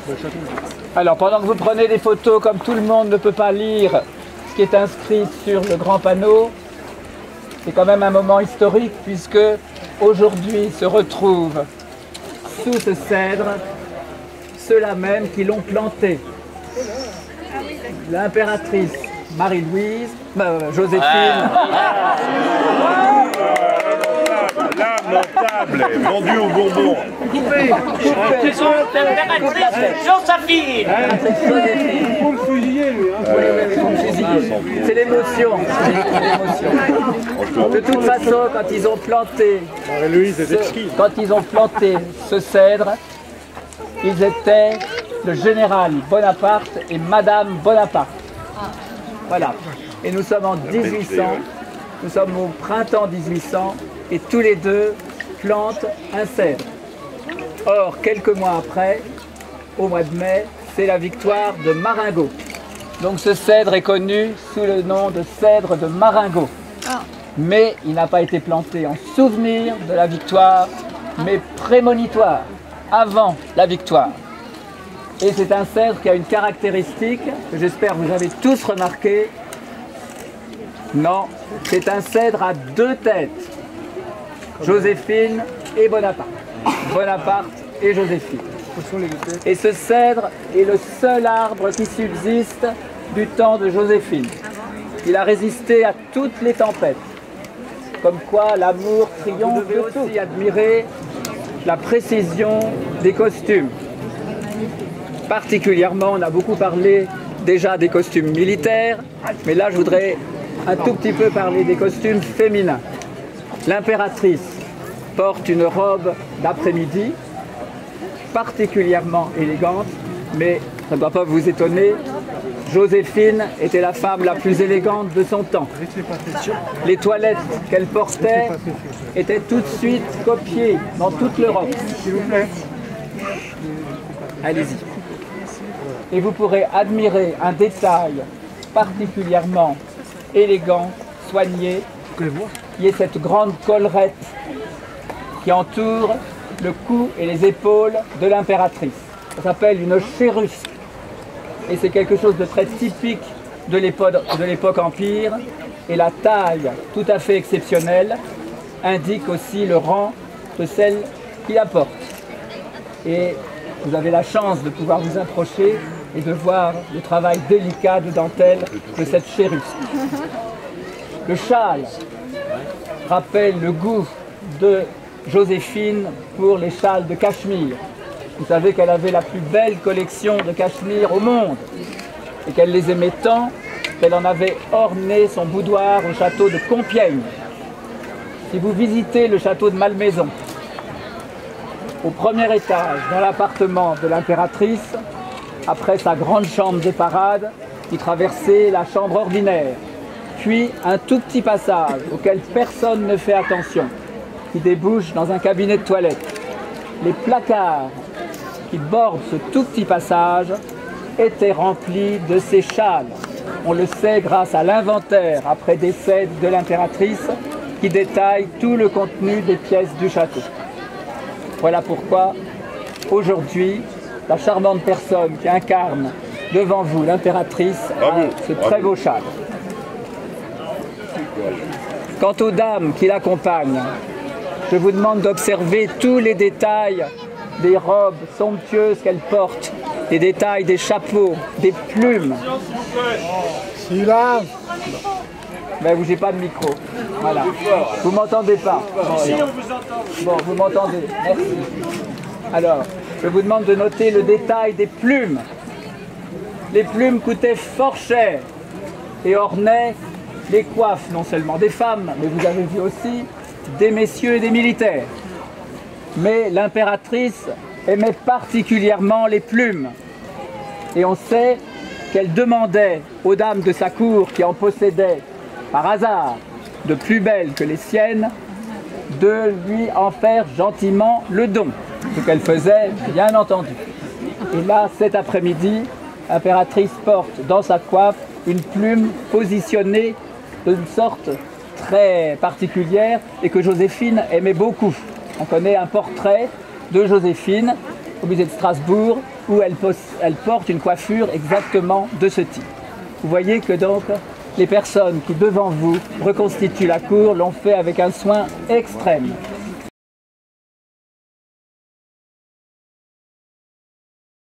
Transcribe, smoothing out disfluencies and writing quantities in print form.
Alors, pendant que vous prenez des photos, comme tout le monde ne peut pas lire ce qui est inscrit sur le grand panneau, c'est quand même un moment historique puisque aujourd'hui se retrouvent sous ce cèdre ceux-là même qui l'ont planté. L'impératrice Marie-Louise, Joséphine. Lamentable, vendu au bonbon. Coupé. Joséphine. Faut le fusiller, lui. C'est l'émotion. De toute façon, quand ils ont planté ce cèdre, ils étaient le général Bonaparte et Madame Bonaparte. Voilà. Et nous sommes en 1800, nous sommes au printemps 1800, et tous les deux plantent un cèdre. Or, quelques mois après, au mois de mai, c'est la victoire de Marengo. Donc ce cèdre est connu sous le nom de cèdre de Marengo. Mais il n'a pas été planté en souvenir de la victoire, mais prémonitoire, avant la victoire. Et c'est un cèdre qui a une caractéristique que j'espère vous avez tous remarqué. Non, c'est un cèdre à deux têtes. Joséphine et Bonaparte. Bonaparte et Joséphine. Et ce cèdre est le seul arbre qui subsiste du temps de Joséphine. Il a résisté à toutes les tempêtes. Comme quoi l'amour triomphe de tout. Vous devez aussi admirer la précision des costumes. Particulièrement, on a beaucoup parlé déjà des costumes militaires, mais là je voudrais un tout petit peu parler des costumes féminins. L'impératrice porte une robe d'après-midi, particulièrement élégante, mais ça ne doit pas vous étonner, Joséphine était la femme la plus élégante de son temps. Les toilettes qu'elle portait étaient tout de suite copiées dans toute l'Europe. S'il vous plaît. Allez-y. Et vous pourrez admirer un détail particulièrement élégant, soigné, qui est cette grande collerette qui entoure le cou et les épaules de l'impératrice. Ça s'appelle une chérusque. Et c'est quelque chose de très typique de l'époque empire. Et la taille tout à fait exceptionnelle indique aussi le rang de celle qui la porte. Et vous avez la chance de pouvoir vous approcher et de voir le travail délicat de dentelle de cette chérusque. Le châle rappelle le goût de Joséphine pour les châles de cachemire. Vous savez qu'elle avait la plus belle collection de cachemire au monde et qu'elle les aimait tant qu'elle en avait orné son boudoir au château de Compiègne. Si vous visitez le château de Malmaison, au premier étage, dans l'appartement de l'impératrice, après sa grande chambre de parade, qui traversait la chambre ordinaire, puis un tout petit passage auquel personne ne fait attention, qui débouche dans un cabinet de toilette. Les placards qui bordent ce tout petit passage étaient remplis de ces châles. On le sait grâce à l'inventaire après décès de l'impératrice qui détaille tout le contenu des pièces du château. Voilà pourquoi aujourd'hui, la charmante personne qui incarne devant vous l'impératrice a ce très beau châle. Quant aux dames qui l'accompagnent, je vous demande d'observer tous les détails des robes somptueuses qu'elles portent, les détails des chapeaux, des plumes. Silence. Ben, bougez pas de micro. Voilà. Vous m'entendez pas? Si, on vous entend. Bon, vous m'entendez. Merci. Alors, je vous demande de noter le détail des plumes. Les plumes coûtaient fort cher et ornaient les coiffes, non seulement des femmes, mais vous avez vu aussi des messieurs et des militaires. Mais l'impératrice aimait particulièrement les plumes. Et on sait qu'elle demandait aux dames de sa cour qui en possédaient par hasard de plus belles que les siennes de lui en faire gentiment le don. Ce qu'elle faisait, bien entendu. Et là, cet après-midi, l'impératrice porte dans sa coiffe une plume positionnée d'une sorte très particulière et que Joséphine aimait beaucoup. On connaît un portrait de Joséphine au musée de Strasbourg, où elle porte une coiffure exactement de ce type. Vous voyez que donc les personnes qui devant vous reconstituent la cour l'ont fait avec un soin extrême.